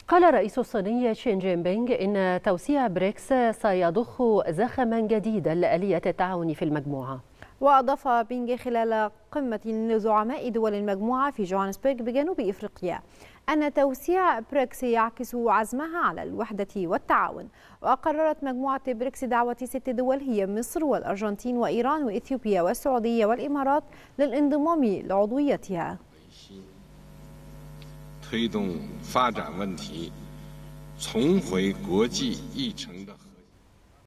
قال الرئيس الصيني شين جين بينغ إن توسيع بريكس سيضخ زخما جديدا لآلية التعاون في المجموعة. وأضاف بينغ خلال قمة لزعماء دول المجموعة في جوهانسبرغ بجنوب إفريقيا أن توسيع بريكس يعكس عزمها على الوحدة والتعاون. وقررت مجموعة بريكس دعوة 6 دول هي مصر والأرجنتين وإيران وإثيوبيا والسعودية والإمارات للانضمام لعضويتها. 推动发展问题重回国际议程的